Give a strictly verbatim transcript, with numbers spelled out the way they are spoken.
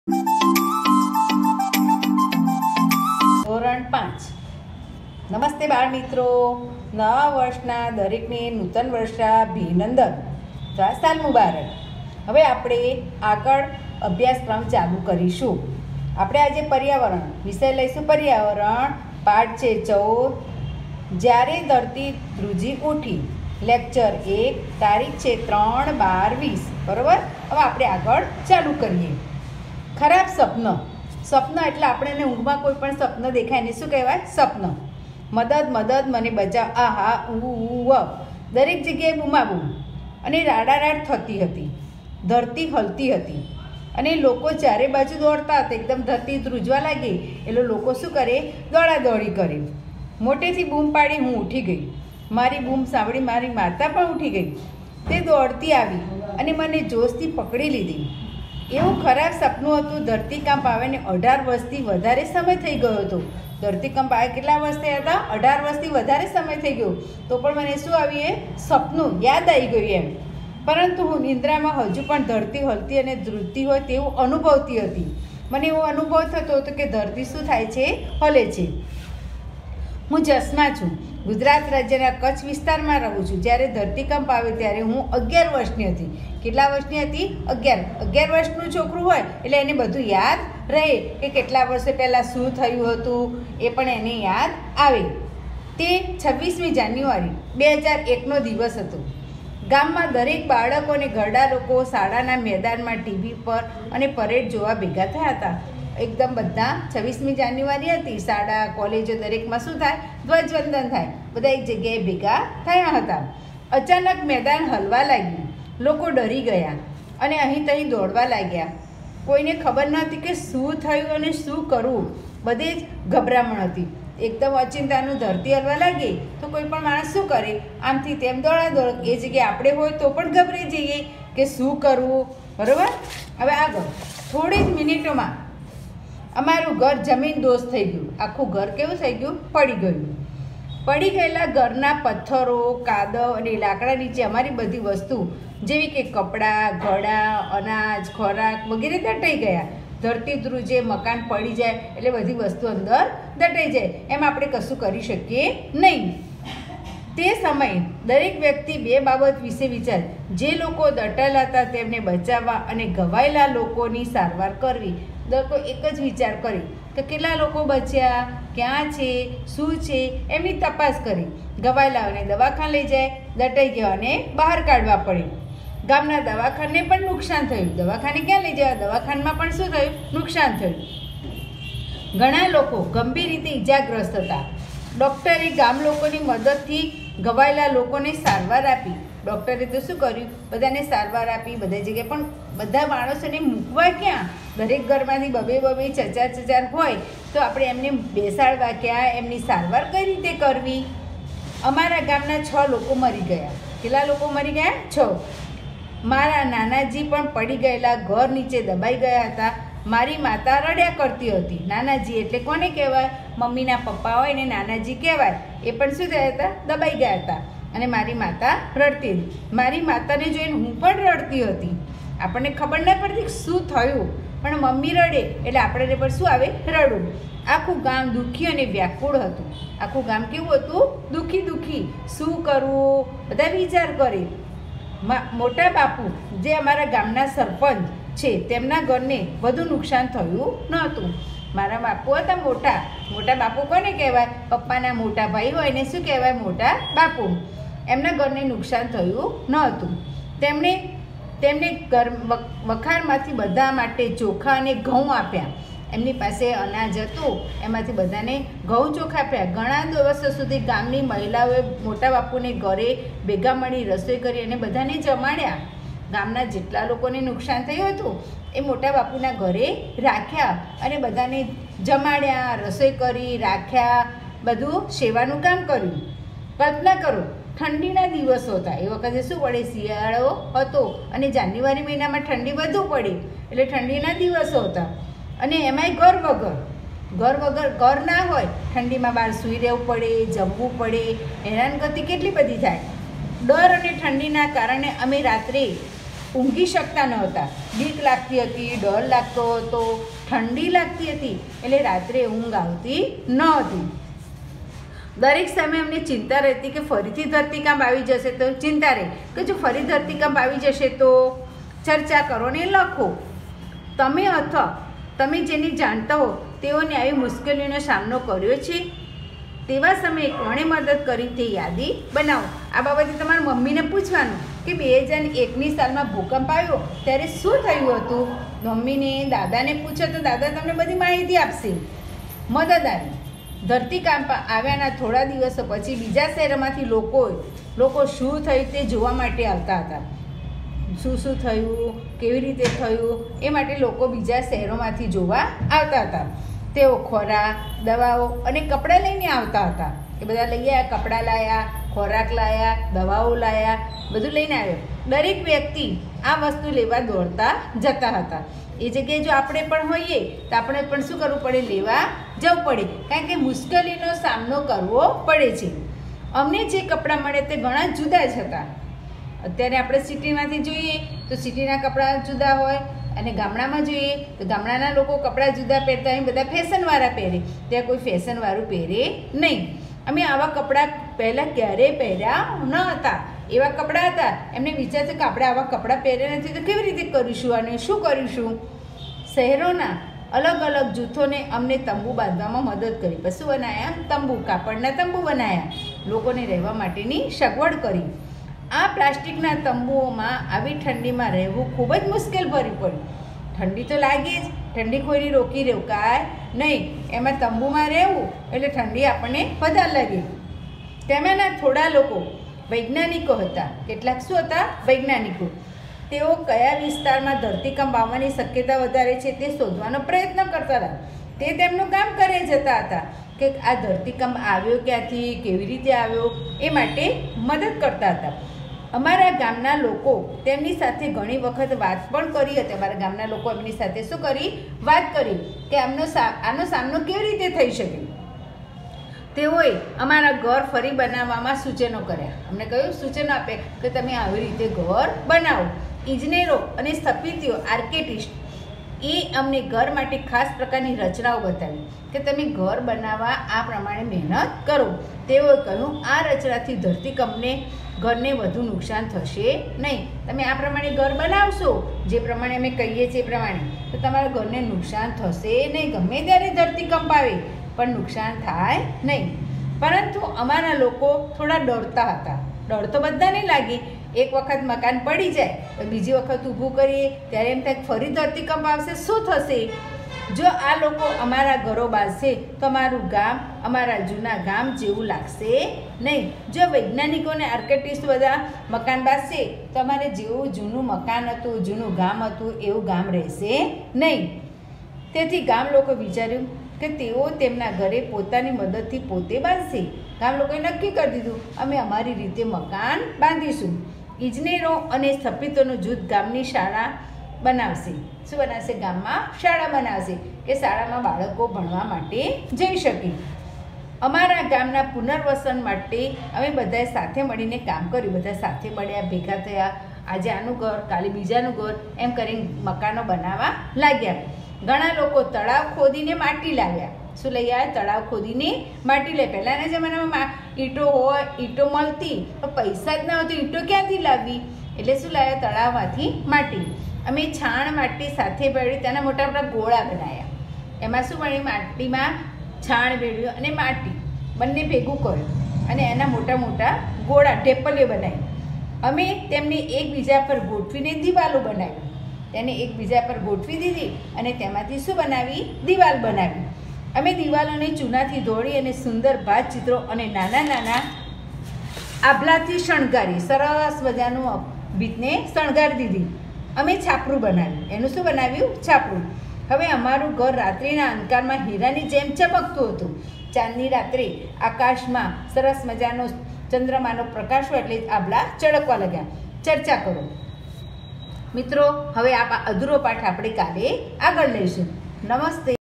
ધોરણ પાંચ. નમસ્તે બાળ મિત્રો. નવા વર્ષના દરેકને નૂતન વર્ષના અભિનંદન. સાલ મુબારક. હવે આપણે આગળ અભ્યાસક્રમ ચાલુ કરીશું. આપણે આજે પર્યાવરણ વિષય લઈશું. પર્યાવરણ પાઠ છે ચૌદ, જ્યારે ધરતી ધ્રુજી ઉઠી. લેક્ચર એક, તારીખ છે ત્રણ બાર વીસ. બરાબર. હવે આપણે આગળ ચાલુ કરીએ. ખરાબ સપન. સપન એટલે આપણને ઊંઘમાં કોઈ પણ સપન દેખાય ને શું કહેવાય? સપન. મદદ મદદ મને બચાવ. આહા ઉ દરેક જગ્યાએ બૂમાબૂમ અને રાડારાડ થતી હતી. ધરતી હલતી હતી અને લોકો ચારે બાજુ દોડતા હતા. એકદમ ધરતી ધ્રુજવા લાગી એટલે લોકો શું કરે? દોડાદોડી કરે. મોટેથી બૂમ પાડી હું ઉઠી ગઈ. મારી બૂમ સાંભળી મારી માતા પણ ઉઠી ગઈ. તે દોડતી આવી અને મને જોશથી પકડી લીધી. એવું ખરાબ સપનું હતું. ધરતીકંપ આવે ને અઢાર વર્ષથી વધારે સમય થઈ ગયો હતો. ધરતીકંપ આવે કેટલા વર્ષ થયા હતા? અઢાર વર્ષથી વધારે સમય થઈ ગયો. તો પણ મને શું આવ્યું? એ સપનું યાદ આવી ગયું એમ. પરંતુ હું નિંદ્રામાં હજુ પણ ધરતી હલતી અને ધ્રુજતી હોય તેવું અનુભવતી હતી. મને એવો અનુભવ થતો હતો કે ધરતી શું થાય છે? હલે છે. હું જસમાં છું. ગુજરાત રાજ્યના કચ્છ વિસ્તારમાં રહું છું. જ્યારે ધરતીકંપ આવે ત્યારે હું અગિયાર વર્ષની હતી. કેટલા વર્ષની હતી? અગિયાર. અગિયાર વર્ષનું છોકરું હોય એટલે એને બધું યાદ રહે કે કેટલા વર્ષો પહેલાં શું થયું હતું એ પણ એને યાદ આવે. તે છવ્વીસમી જાન્યુઆરી બે હજાર એકનો દિવસ હતો. ગામમાં દરેક બાળકો અને ઘરડા લોકો શાળાના મેદાનમાં ટીવી પર અને પરેડ જોવા ભેગા થયા હતા. એકદમ બધા છવ્વીસમી જાન્યુઆરી હતી. શાળા કોલેજો દરેકમાં શું થાય? ધ્વજવંદન થાય. બધા એક જગ્યાએ ભેગા થયા હતા. અચાનક મેદાન હલવા લાગ્યું. લોકો ડરી ગયા અને અહીં તહીં દોડવા લાગ્યા. કોઈને ખબર નહોતી કે શું થયું અને શું કરવું. બધે જ ગભરામણ હતી. એકદમ અચિંતાનું ધરતી હલવા લાગી તો કોઈ પણ માણસ શું કરે? આમથી તેમ દોડાદોડ. એ જગ્યાએ આપણે હોય તો પણ ગભરાઈ જઈએ કે શું કરવું. બરાબર. હવે આગળ થોડી જ મિનિટોમાં અમારું ઘર જમીન દોષ થઈ ગયું. આખું ઘર કેવું થઈ ગયું? પડી ગયું. પડી ગયેલા ઘરના પથ્થરો, કાદવ અને લાકડા નીચે અમારી બધી વસ્તુ જેવી કે કપડાં, ઘડા, અનાજ, ખોરાક વગેરે દટાઈ ગયા. ધરતી ધ્રુજે, મકાન પડી જાય એટલે બધી વસ્તુ અંદર દટાઈ જાય. એમ આપણે કશું કરી શકીએ નહીં. તે સમયે દરેક વ્યક્તિ બે બાબત વિશે વિચાર. જે લોકો દટાયેલા હતા તેમને બચાવવા અને ઘવાયેલા લોકોની સારવાર કરવી. લોકો એક જ વિચાર કરી કે કેટલા લોકો બચ્યા, ક્યાં છે, શું છે એમની તપાસ કરી. ઘવાયેલાઓને દવાખાને લઈ જાય, દટાઈ ગયાને બહાર કાઢવા પડે. ગામના દવાખાને પણ નુકસાન થયું. દવાખાને ક્યાં લઈ જવા? દવાખાનામાં પણ શું થયું? નુકસાન થયું. ઘણા લોકો ગંભીર રીતે ઈજાગ્રસ્ત હતા. ડૉક્ટરે ગામ લોકોની મદદથી ઘવાયેલા લોકોને સારવાર આપી. ડૉક્ટરે તો શું કર્યું? બધાને સારવાર આપી. બધા જગ્યાએ પણ બધા માણસોને મૂકવા ક્યાં? દરેક ઘરમાંથી બબે બબે ચચાર ચચાર હોય તો આપણે એમને બેસાડવા ક્યાં? એમની સારવાર કઈ રીતે કરવી? અમારા ગામના છ લોકો મરી ગયા. કેટલા લોકો મરી ગયા? છ. મારા નાનાજી પણ પડી ગયેલા ઘર નીચે દબાઈ ગયા હતા. મારી માતા રડ્યા કરતી હતી. નાનાજી એટલે કોને કહેવાય? મમ્મીના પપ્પા હોય ને નાનાજી કહેવાય. એ પણ શું થયા હતા? દબાઈ ગયા હતા. અને મારી માતા રડતી હતી. મારી માતાને જોઈને હું પણ રડતી હતી. આપણને ખબર ન પડતી શું થયું, પણ મમ્મી રડે એટલે આપણે પણ શું આવે? રડવું. આખું ગામ દુઃખી અને વ્યાકુળ હતું. આખું ગામ કેવું હતું? દુઃખી દુઃખી. શું કરવું? બધા વિચાર કરે. મોટા બાપુ જે અમારા ગામના સરપંચ છે તેમના ઘરને વધુ નુકસાન થયું નહોતું. મારા બાપુ હતા મોટા. મોટા બાપુ કોને કહેવાય? પપ્પાના મોટા ભાઈ હોય ને શું કહેવાય? મોટા બાપુ. એમના ઘરને નુકસાન થયું નહોતું. તેમણે તેમને ઘર વખારમાંથી બધા માટે ચોખા અને ઘઉં આપ્યા. એમની પાસે અનાજ હતું એમાંથી બધાને ઘઉં ચોખા આપ્યા. ઘણા દિવસો સુધી ગામની મહિલાઓએ મોટા બાપુને ઘરે ભેગા મળી રસોઈ કરી અને બધાને જમાડ્યા. ગામના જેટલા લોકોને નુકસાન થયું હતું એ મોટા બાપુના ઘરે રાખ્યા અને બધાને જમાડ્યા, રસોઈ કરી, રાખ્યા, બધું સેવાનું કામ કર્યું. કલ્પના કરો, ઠંડીના દિવસો હતા. એ વખતે શું પડે? શિયાળો હતો અને જાન્યુઆરી મહિનામાં ઠંડી વધુ પડી એટલે ઠંડીના દિવસો હતા. અને એમાંય ઘર વગર ઘર વગર ઘર ના હોય, ઠંડીમાં બહાર સૂઈ રહેવું પડે, જમવું પડે, હેરાનગતિ કેટલી બધી થાય. ડર અને ઠંડીના કારણે અમે રાત્રે ઊંઘી શકતા ન હતા. બીક લાગતી હતી, ડર લાગતો હતો, ઠંડી લાગતી હતી, એટલે રાત્રે ઊંઘ આવતી ન હતી. દરેક સમયે અમને ચિંતા રહેતી કે ફરીથી ધરતીકંપ આવી જશે તો ચિંતા રહે કે જો ફરી ધરતીકંપ આવી જશે તો. ચર્ચા કરો ને લખો. તમે અથવા તમે જેને જાણતા હો તેઓને આવી મુશ્કેલીઓનો સામનો કર્યો છે, તેવા સમયે કોણે મદદ કરી તે યાદી બનાવો. આ બાબતે તમારા મમ્મીને પૂછવાનું કે બે હજાર એકની સાલમાં ભૂકંપ આવ્યો ત્યારે શું થયું હતું. મમ્મીને દાદાને પૂછો તો દાદા તમને બધી માહિતી આપશે. મદદારી ધરતીકંપ આવ્યાના થોડા દિવસો પછી બીજા શહેરોમાંથી લોકો લોકો શું થયું તે જોવા માટે આવતા હતા. શું શું થયું, કેવી રીતે થયું એ માટે લોકો બીજા શહેરોમાંથી જોવા આવતા હતા. તેઓ ખોરાક, દવાઓ અને કપડાં લઈને આવતા હતા. એ બધા લઈ આવ્યા, કપડાં લાવ્યા, ખોરાક લાવ્યા, દવાઓ લાવ્યા, બધું લઈને આવ્યો. દરેક વ્યક્તિ આ વસ્તુ લેવા દોડતા જતા હતા. એ જગ્યાએ જો આપણે પણ હોઈએ તો આપણે પણ શું કરવું પડે, લેવા જવું પડે, કારણ કે મુશ્કેલીનો સામનો કરવો પડે છે. અમને જે કપડાં મળે તે ઘણા જુદા જ હતા. અત્યારે આપણે સિટીમાંથી જોઈએ તો સિટીના કપડાં જુદા હોય, અને ગામડામાં જોઈએ તો ગામડાના લોકો કપડાં જુદા પહેરતા હોય, બધા ફેશનવાળા પહેરે, ત્યાં કોઈ ફેશનવાળું પહેરે નહીં. અમે આવા કપડાં પહેલાં ક્યારેય પહેર્યા ન હતા. એવા કપડાં હતા, એમને વિચારતું કે આપણે આવા કપડાં પહેર્યા નથી તો કેવી રીતે કરીશું અને શું કરીશું. શહેરોના અલગ અલગ જૂથોને અમને તંબુ બાંધવામાં મદદ કરી. પછી શું બનાવ્યા, તંબુ, કાપડના તંબુ બનાવ્યા, લોકોને રહેવા માટેની સગવડ કરી. આ પ્લાસ્ટિકના તંબુઓમાં આવી ઠંડીમાં રહેવું ખૂબ જ મુશ્કેલ ભરી પડ્યું. ઠંડી તો લાગે જ, ઠંડી કોઈને રોકી રહેવું કાંઈ નહીં, એમાં તંબુમાં રહેવું એટલે ઠંડી આપણને વધારે લાગે. તેમાંના થોડા લોકો વૈજ્ઞાનિકો હતા. કેટલાક શું હતા, વૈજ્ઞાનિકો. તેઓ કયા વિસ્તારમાં ધરતીકંપ આવવાની શક્યતા વધારે છે તે શોધવાનો પ્રયત્ન કરતા હતા. તે તેમનું કામ કરે જતા હતા કે આ ધરતીકંપ આવ્યો ક્યાંથી, કેવી રીતે આવ્યો, એ માટે મદદ કરતા હતા. અમારા ગામના લોકો તેમની સાથે ઘણી વખત વાત પણ કરી હતી. અમારા ગામના લોકો એમની સાથે શું કરી, વાત કરી કે આમનો આનો સામનો કેવી રીતે થઈ શકે. તેઓએ અમારા ઘર ફરી બનાવવામાં સૂચનો કર્યા. અમને કયું સૂચનો આપે કે તમે આવી રીતે ઘર બનાવો. ઇજનેરો અને સ્થપતિઓ, આર્કિટેક્ટ એ અમને ઘર માટે ખાસ પ્રકારની રચનાઓ બતાવી કે તમે ઘર બનાવવા આ પ્રમાણે મહેનત કરો. તેઓએ કહ્યું આ રચનાથી ધરતીકંપને ઘરને વધુ નુકસાન થશે નહીં. તમે આ પ્રમાણે ઘર બનાવશો જે પ્રમાણે અમે કહીએ છીએ એ પ્રમાણે, તો તમારા ઘરને નુકસાન થશે નહીં. ગમે ત્યારે ધરતીકંપ આવે પણ નુકસાન થાય નહીં. પરંતુ અમારા લોકો થોડા ડરતા હતા. ડર તો બધાને લાગે. એક વખત મકાન પડી જાય તો બીજી વખત ઊભું કરીએ ત્યારે એમ થાય ફરી ધરતીકંપ આવશે, શું થશે. જો આ લોકો અમારા ઘરો બાંધશે તો અમારું ગામ અમારા જૂના ગામ જેવું લાગશે નહીં. જો વૈજ્ઞાનિકો અને આર્કિટેક્ટ બધા મકાન બાંધશે તો અમારે જેવું જૂનું મકાન હતું, જૂનું ગામ હતું એવું ગામ રહેશે નહીં. તેથી ગામ લોકો વિચાર્યું કે તેઓ તેમના ઘરે પોતાની મદદથી પોતે બાંધશે. ગામ લોકોએ નક્કી કરી દીધું અમે અમારી રીતે મકાન બાંધીશું. ઇજનેરો અને સ્થપતિઓનું જૂથ ગામની શાળા બનાવશે. શું બનાવશે, ગામમાં શાળા બનાવશે કે શાળામાં બાળકો ભણવા માટે જઈ શકે. અમારા ગામના પુનર્વસન માટે અમે બધાએ સાથે મળીને કામ કર્યું. બધા સાથે મળ્યા, ભેગા થયા. આજે આનું ઘર, કાલે બીજાનું ઘર, એમ કરીને મકાનો બનાવવા લાગ્યા. ઘણા લોકો તળાવ ખોદીને માટી લાવ્યા. શું લઈ આવ્યા, તળાવ ખોદીને માટી લે. પહેલાંના જમાનામાં ઈંટો હોય, ઈંટો મળતી પણ પૈસા જ ન હતું, ઈંટો ક્યાંથી લાવવી, એટલે શું લાવ્યા, તળાવમાંથી માટી. અમે છાણ માટી સાથે ભેળવી તેના મોટા મોટા ગોળા બનાવ્યા. એમાં શું બન્યું, માટીમાં છાણ ભેળવ્યું અને માટી બંને ભેગું કર્યું અને એના મોટા મોટા ગોળા, ઢેપલીઓ બનાવી. અમે તેમને એકબીજા પર ગોઠવીને દિવાલો બનાવી. તેને એકબીજા પર ગોઠવી દીધી અને તેમાંથી શું બનાવી, દિવાલ બનાવી. અમે દિવાલોને ચૂનાથી ધોળી અને સુંદર ભાત ચિત્રો અને નાના નાના આભલાથી શણગારી. સરસ મજાનું ભીતને શણગારી દીધી. અમે છાપરું બનાવ્યું. એનું શું બનાવ્યું, છાપરું. હવે અમારું ઘર રાત્રિના અંધકારમાં હીરાની જેમ ચમકતું હતું. ચાંદની રાત્રે આકાશમાં સરસ મજાનો ચંદ્રમાનો પ્રકાશ હોય એટલે આભલા ચળકવા લાગ્યા. ચર્ચા કરો મિત્રો. હવે આ અધૂરો પાઠ આપણે કાલે આગળ લઈશું. નમસ્તે.